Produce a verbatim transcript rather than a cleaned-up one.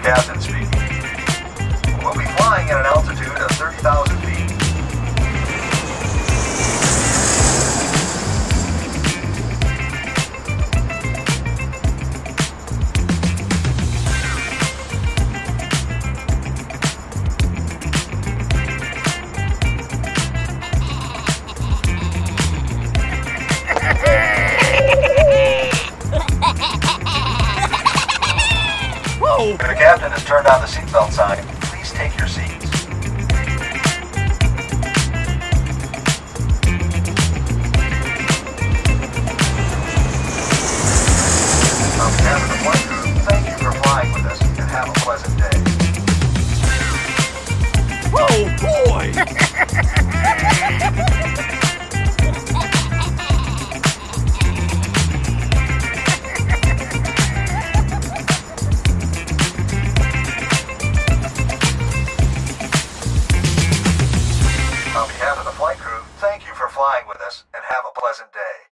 captain speaking. We'll be flying at an altitude of thirty thousand feet. If the captain has turned on the seatbelt sign, please take your seats. On behalf of the flight crew, thank you for flying with us and have a pleasant day. Oh boy! On behalf of the flight crew, thank you for flying with us and have a pleasant day.